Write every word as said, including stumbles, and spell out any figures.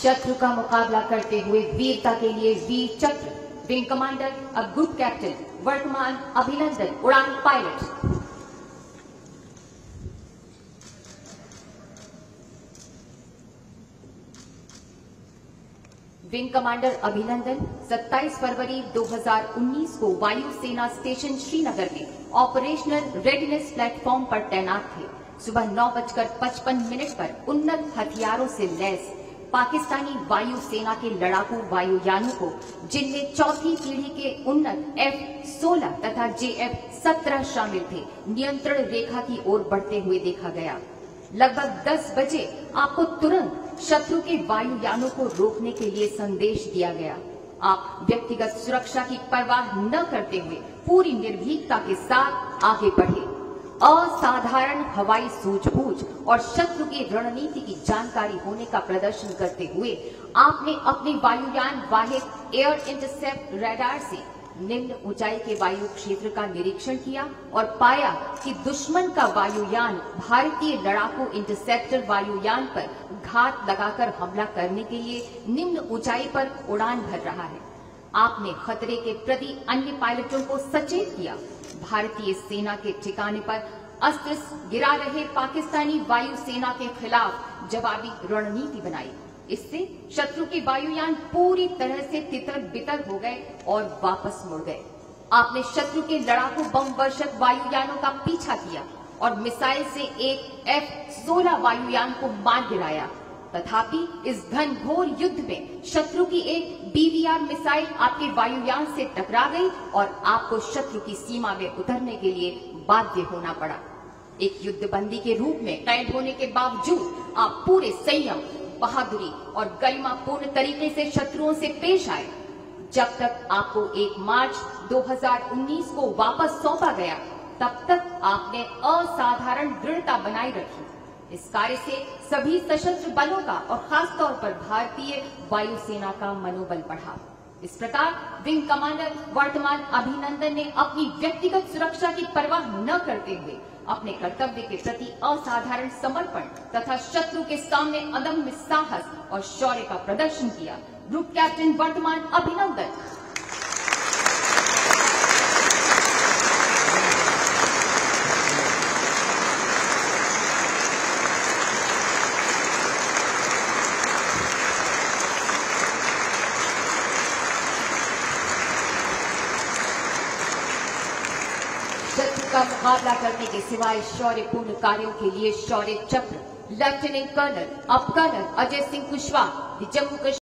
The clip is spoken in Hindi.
शत्रु का मुकाबला करते हुए वीरता के लिए वीर चक्र, विंग कमांडर अब ग्रुप कैप्टन वर्तमान अभिनंदन उड़ान पायलट। विंग कमांडर अभिनंदन सत्ताईस फरवरी दो हज़ार उन्नीस को वायु सेना स्टेशन श्रीनगर में ऑपरेशनल रेडीनेस प्लेटफॉर्म पर तैनात थे। सुबह नौ बजकर पचपन मिनट पर उन्नत हथियारों से लैस पाकिस्तानी वायु सेना के लड़ाकू वायुयानों को, जिनमें चौथी पीढ़ी के उन्नत एफ सोलह तथा जे एफ सत्रह शामिल थे, नियंत्रण रेखा की ओर बढ़ते हुए देखा गया। लगभग दस बजे आपको तुरंत शत्रु के वायुयानों को रोकने के लिए संदेश दिया गया। आप व्यक्तिगत सुरक्षा की परवाह न करते हुए पूरी निर्भीकता के साथ आगे बढ़े। असाधारण हवाई सूझबूझ और शत्रु की रणनीति की जानकारी होने का प्रदर्शन करते हुए आपने अपने वायुयान वाहित एयर इंटरसेप्ट रडार से निम्न ऊंचाई के वायु क्षेत्र का निरीक्षण किया और पाया कि दुश्मन का वायुयान भारतीय लड़ाकू इंटरसेप्टर वायुयान पर घात लगाकर हमला करने के लिए निम्न ऊंचाई पर उड़ान भर रहा है। आपने खतरे के प्रति अन्य पायलटों को सचेत किया। भारतीय सेना के ठिकाने पर अस्त्र गिरा रहे पाकिस्तानी वायु सेना के खिलाफ जवाबी रणनीति बनाई। इससे शत्रु के वायुयान पूरी तरह से तितर बितर हो गए और वापस मुड़ गए। आपने शत्रु के लड़ाकू बम वर्षक वायुयानों का पीछा किया और मिसाइल से एक एफ सोलह वायुयान को मार गिराया। तथापि इस घनघोर युद्ध में शत्रु की एक बी वी आर मिसाइल आपके वायुयान से टकरा गई और आपको शत्रु की सीमा में उतरने के लिए बाध्य होना पड़ा। एक युद्धबंदी के रूप में कैद होने के बावजूद आप पूरे संयम, बहादुरी और गरिमापूर्ण तरीके से शत्रुओं से पेश आए। जब तक आपको एक मार्च दो हज़ार उन्नीस को वापस सौंपा गया, तब तक आपने असाधारण दृढ़ता बनाई रखी। इस कार्य से सभी सशस्त्र बलों का और खासतौर पर भारतीय वायुसेना का मनोबल बढ़ा। इस प्रकार विंग कमांडर वर्तमान अभिनंदन ने अपनी व्यक्तिगत सुरक्षा की परवाह न करते हुए अपने कर्तव्य के प्रति असाधारण समर्पण तथा शत्रु के सामने अदम्य साहस और शौर्य का प्रदर्शन किया। ग्रुप कैप्टन वर्तमान अभिनंदन। शत्रु का मुकाबला करने के सिवाय शौर्यपूर्ण कार्यों के लिए शौर्य चक्र लेफ्टिनेंट कर्नल अब कर्नल अजय सिंह कुशवाहा, जम्मू कश्मीर।